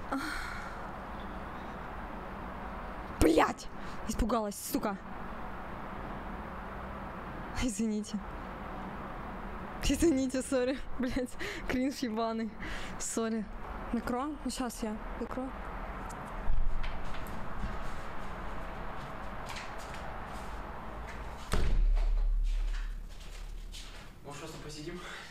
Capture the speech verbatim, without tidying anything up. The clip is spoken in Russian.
Блять! Испугалась, сука. Извините. Извините, сори. Блять, кринж ебаный. Сори. Накро? Ну сейчас я накро. Может, просто посидим?